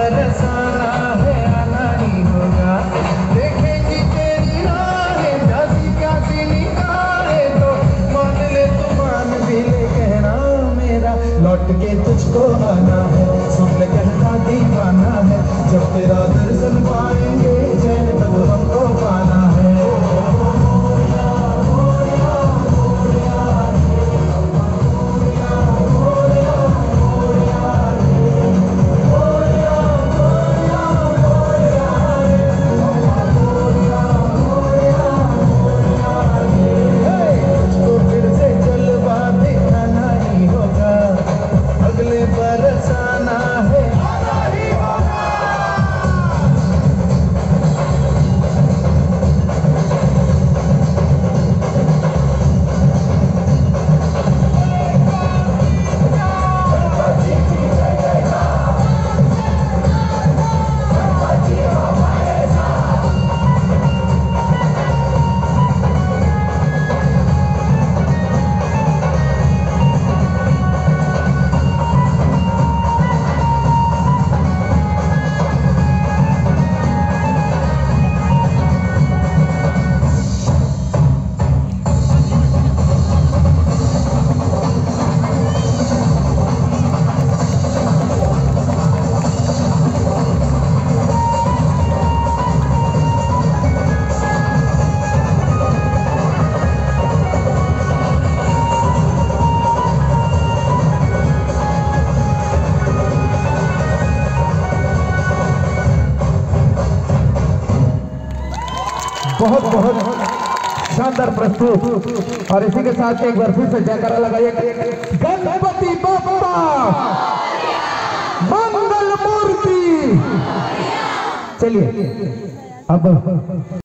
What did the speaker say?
बरसाना है आना ही होगा, देखेंगी तेरी राहें प्यासी प्यासी निगाहें, तो मान ले तू मान भी ले कहना मेरा, लौट के तुझको आना है, सुन ले कहना दीवाना है, जब तेरा दर्शन पाएंगे चैन तब हमको पाना है। बरसाना है बहुत बहुत शानदार प्रस्तुत। और इसी के साथ एक बार फिर से जयकारा लगाइए, गणपति बप्पा मंगल मूर्ति। चलिए अब